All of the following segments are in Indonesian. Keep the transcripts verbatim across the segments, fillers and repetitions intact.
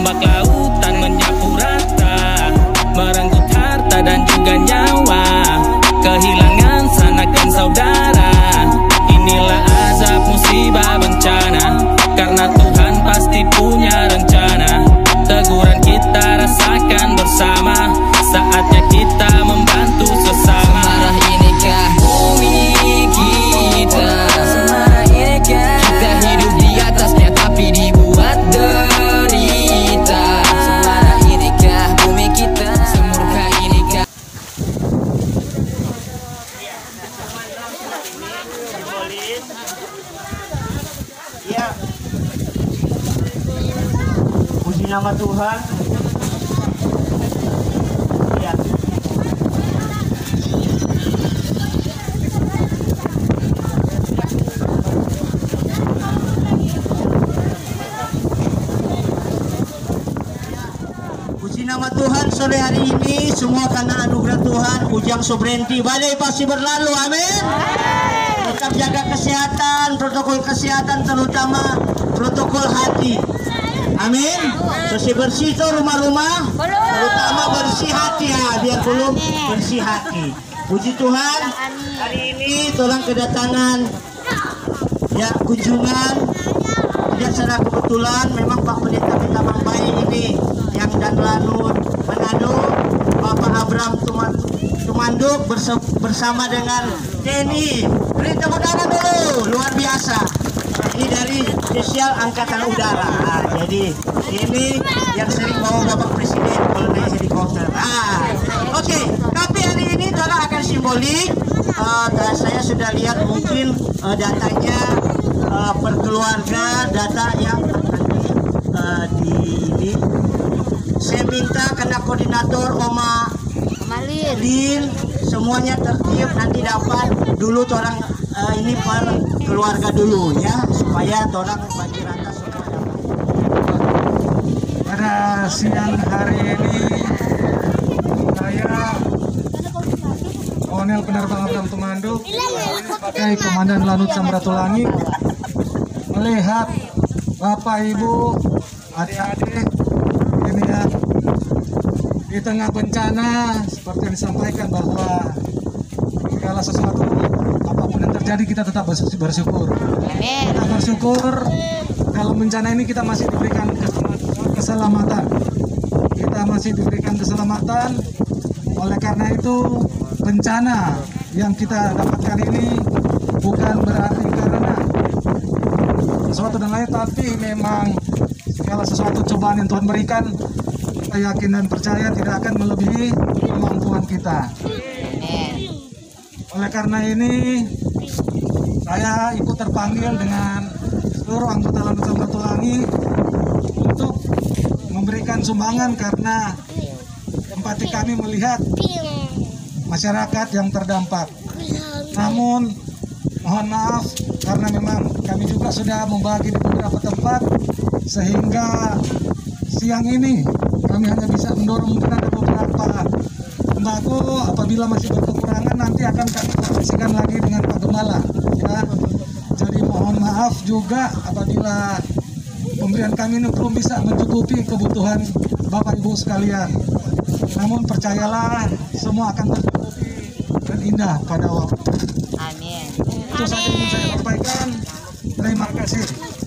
ombak lautan menyapu rata, merenggut harta dan juga nyawa, kehilangan sanak dan saudara. Inilah azab musibah bencana, karena Tuhan pasti punya rencana. Teguran kita rasakan bersama, saatnya kita membantu sesama. Semarah inikah bumi kita, semarah inikah kita hidup di atasnya tapi dibuat derita. Semarah inikah bumi kita, semurka inikah. Ya, puji nama Tuhan. Ya. Puji nama Tuhan, sore hari ini semua karena anugerah Tuhan. Ujang Sobrenti, badai pasti berlalu, amin. Tetap jaga kesehatan, protokol kesehatan, terutama protokol hati, amin. Bersih-bersih tuh rumah-rumah, terutama bersih hati ya, biar belum bersih hati. Puji Tuhan, hari ini tolong kedatangan ya kunjungan. Tidak secara kebetulan, memang Pak Pendeta Petamang Bayi ini yang dan Lanut Manado, Bapak Abraham Tumanduk bersama dengan Denny. Beri tepuk tangan dulu, luar biasa. Ini dari spesial Angkatan Udara. Nah, jadi ini yang sering bawa Bapak Presiden kalau naik helikopter. Ah, oke. Okay. Tapi hari ini Tolong akan simbolik. Uh, saya sudah lihat mungkin uh, datanya uh, per keluarga, data yang akan di, uh, di, di saya minta karena koordinator Oma Lin semuanya tertib, nanti dapat dulu orang uh, ini per keluarga dulu ya, supaya orang bagi rata semua dapat. Pada siang hari ini saya Kolonel Penerbang Abraham Tumanduk sebagai Komandan Lanut Samratulangi melihat Bapak Ibu, adik-adik ini ya, di tengah bencana seperti yang disampaikan bahwa segala sesuatu apapun yang terjadi kita tetap bersyukur. Kita bersyukur dalam bencana ini kita masih diberikan keselamatan. Kita masih diberikan keselamatan. Oleh karena itu bencana yang kita dapatkan ini bukan berarti karena sesuatu dan lain, tapi memang segala sesuatu cobaan yang Tuhan berikan, kita yakin dan percaya tidak akan melebihi kemampuan kita. Oleh karena ini saya ikut terpanggil dengan seluruh anggota Lanut Samratulangi untuk memberikan sumbangan karena empati kami melihat masyarakat yang terdampak. Namun mohon maaf karena memang kami juga sudah membagi di beberapa tempat, sehingga siang ini kami hanya bisa mendorong mungkin ada beberapa sembako. Apabila masih berkekurangan nanti akan kami koordinasikan lagi dengan Pak Gembala ya. Jadi mohon maaf juga apabila pemberian kami ini belum bisa mencukupi kebutuhan Bapak Ibu sekalian. Namun percayalah semua akan tercukupi dan indah pada waktu. Amin. Itu saja yang saya sampaikan. Terima kasih.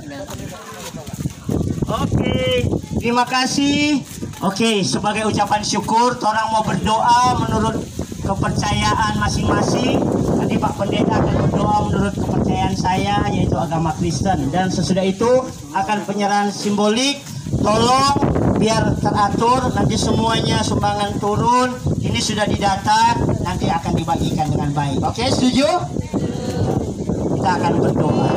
Oke, terima kasih. Oke, sebagai ucapan syukur, orang mau berdoa menurut kepercayaan masing-masing. Nanti Pak Pendeta akan berdoa menurut kepercayaan saya, yaitu agama Kristen. Dan sesudah itu akan penyerahan simbolik. Tolong biar teratur, nanti semuanya sumbangan turun. Ini sudah didata, nanti akan dibagikan dengan baik. Oke, setuju? Kita akan berdoa.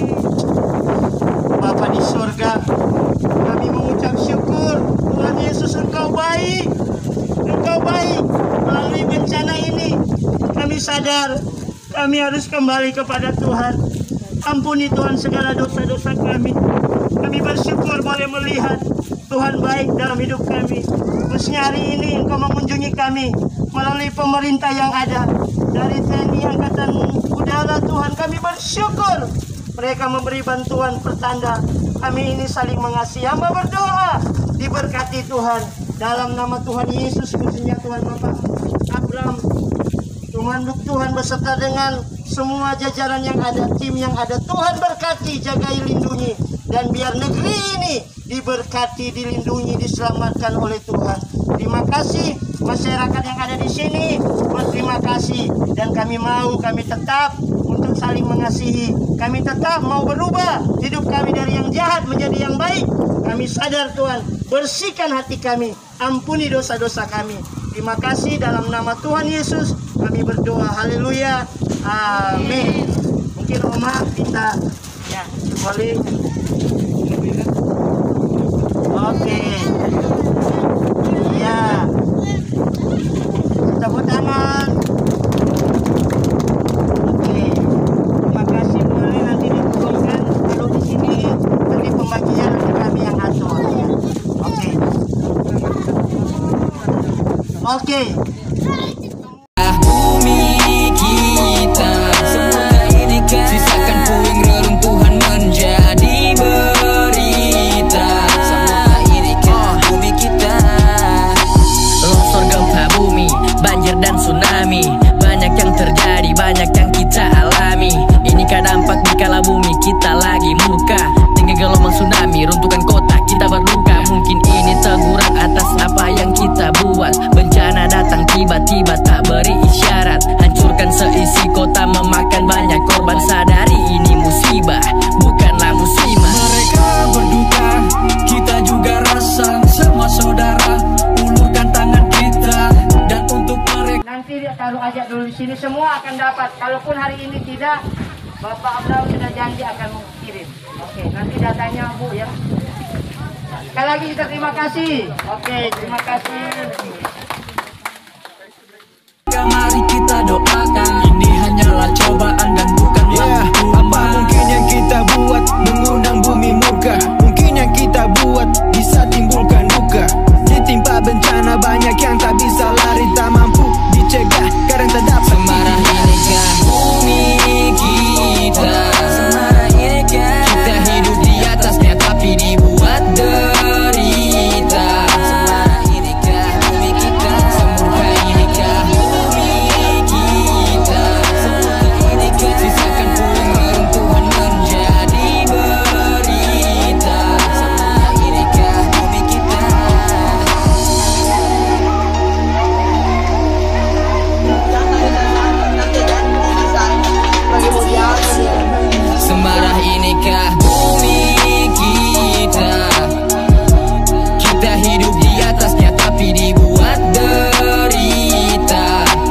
Bapa di surga, kami mengucap syukur. Tuhan Yesus, Engkau baik. Engkau baik. Melalui bencana ini, kami sadar kami harus kembali kepada Tuhan. Ampuni Tuhan segala dosa-dosa kami. Kami bersyukur boleh melihat Tuhan baik dalam hidup kami. Khususnya hari ini Engkau mengunjungi kami melalui pemerintah yang ada. Dari T N I Angkatan Udara Tuhan, kami bersyukur. Mereka memberi bantuan pertanda. Kami ini saling mengasihi. Hamba berdoa di diberkati Tuhan. Dalam nama Tuhan Yesus, khususnya Tuhan Bapak Abraham, Tuhan Tuhan beserta dengan semua jajaran yang ada, tim yang ada, Tuhan berkati, jagai, lindungi, dan biar negeri ini diberkati, dilindungi, diselamatkan oleh Tuhan. Terima kasih masyarakat yang ada di sini, berterima kasih, dan kami mau, kami tetap untuk saling mengasihi, kami tetap mau berubah hidup kami dari yang jahat menjadi yang baik. Kami sadar Tuhan, bersihkan hati kami, ampuni dosa-dosa kami. Terima kasih, dalam nama Tuhan Yesus kami berdoa, haleluya, amin. Mungkin Oma kita ya boleh. Oke, ya, tepuk tangan. Oke, terima kasih. Boleh nanti diturunkan kalau di sini nanti pembagian nanti kami yang atur. Oke, oke. Kita lagi murka dengan gelombang tsunami, runtuhkan kota, kita berduka. Mungkin ini teguran atas apa yang kita buat. Bencana datang tiba-tiba tak beri isyarat, hancurkan seisi kota, memakan banyak korban. Sadari ini musibah, bukanlah muslimah. Mereka berduka, kita juga rasa. Semua saudara, ulurkan tangan kita, dan untuk mereka Nanti dia taruh aja dulu di sini, semua akan dapat. Kalaupun hari ini tidak, Bapak Abraham sudah janji akan mengirim. Oke, nanti datanya Bu ya. Sekali lagi kita terima kasih. Oke, terima kasih. mari kita doakan. Ini hanyalah cobaan dan bukan yeah. Apa mungkin yang kita buat mengundang bumi murka? Mungkin yang kita buat bisa timbulkan duka. Ditimpa bencana banyak yang tak bisa lari, tak mampu dicegah karena tak dapat. Semarah inikah bumi kita, semarah inikah kita hidup di atasnya tapi dibuat derita. Semarah inikah bumi kita, semurka inikah bumi kita, semurka inikah sisakan puing reruntuhan menjadi berita. Semarah inikah bumi kita. Semarah inikah bumi kita, kita hidup di atasnya tapi dibuat derita.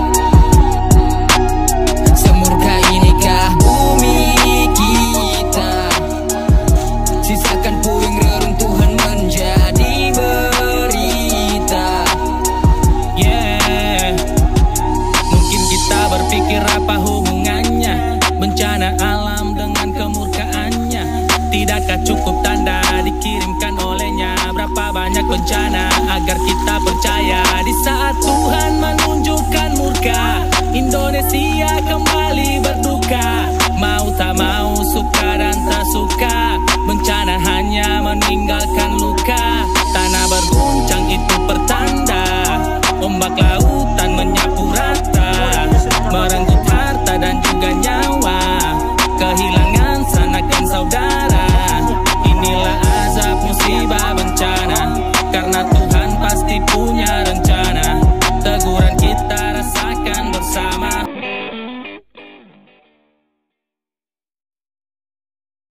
Semurka inikah bumi kita, sisakan puing reruntuhan menjadi berita. Yeah. Mungkin kita berpikir apa hubungannya bencana alam dengan kemurkaannya. Tidakkah cukup tanda dikirimkan olehnya? Berapa banyak bencana